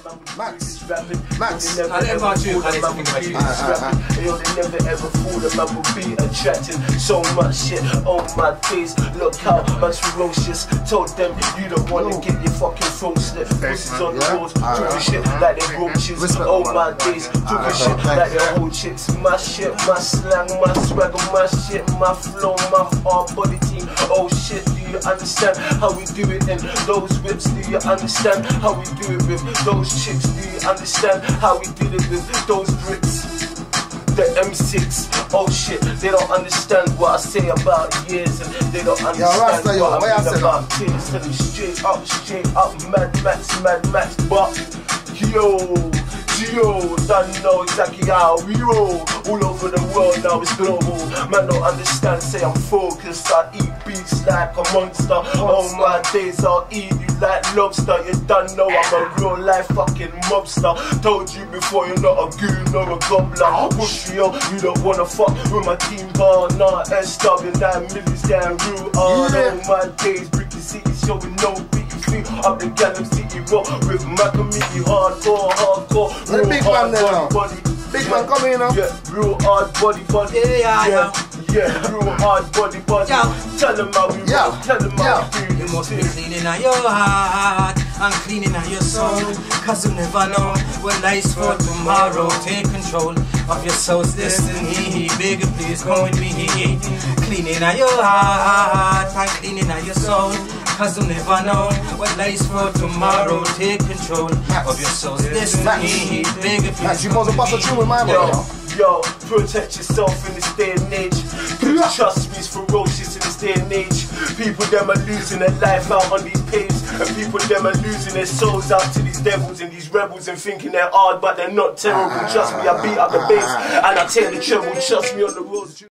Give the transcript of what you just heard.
Maxx. Maxx. They never ever fool a man will be attracting so much shit. Oh my days, look how much ferocious. Told them you don't wanna get your fucking throat slit. Pussies on the roads, doing shit like they roaches. Oh my days, doing shit like they old chicks. My shit, my slang, my swagger, my shit, my flow, my hard body team. Oh shit, do you understand how we do it in those whips? Do you understand how we do it with those chicks? Do you understand how we did it with those bricks? The M6, oh shit, they don't understand what I say about years, and they don't understand what I mean about tears. Tell them straight up, Mad Max, but yo, don't know exactly how we roll. All over the world now it's global. Man don't understand, say I'm focused. I eat beats like a monster. Oh my days, I'll eat you like lobster. You don't know I'm a real life fucking mobster. Told you before, you're not a goon or a gobbler. Push yo, you don't wanna fuck with my team bar. Nah, SW, 9 millions down real hard. Oh my days, Brixton City showing no beat. Up the Gallum City Road with Macamini, hardcore. Real big man there body. Big man coming in now. Yeah, real hard body. Yeah, real hard body. Tell them how we roll, tell them how we do. You must be cleaning out your heart and cleaning out your soul, cause you never know what lies for tomorrow. Take control of your soul's destiny. Bigger please go with me. Cleaning out your heart and cleaning out your soul, cause you never know what lies for tomorrow. Take control of your soul's destiny. Bigger please Maxx, you must have passed a tune with my man. Yo, protect yourself in this day and age. Trust me, it's ferocious in this day and age. People them are losing their life out on these pages, and people them are losing their souls out to these devils and these rebels and thinking they're hard but they're not terrible. Trust me, I beat up the bass and I tear the treble. Trust me on the road.